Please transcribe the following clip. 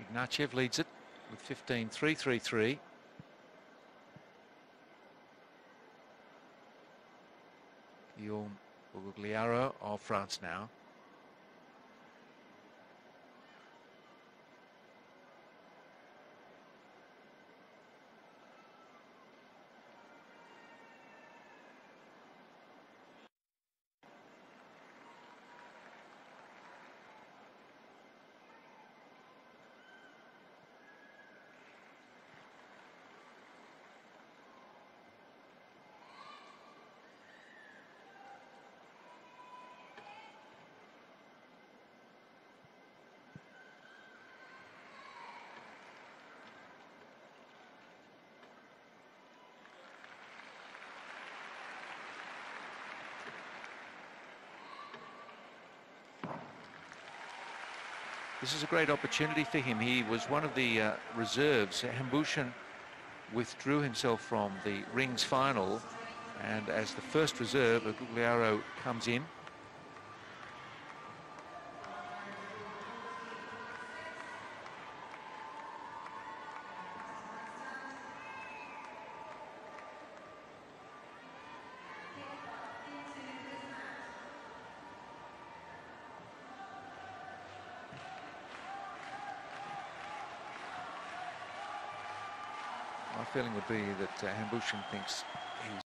Ignatiev leads it with 15-3-3-3. Guillaume Bugliaro of France now. This is a great opportunity for him. He was one of the reserves. Hambushan withdrew himself from the rings final, and as the first reserve, Gugliaro comes in. My feeling would be that Hambushan thinks he's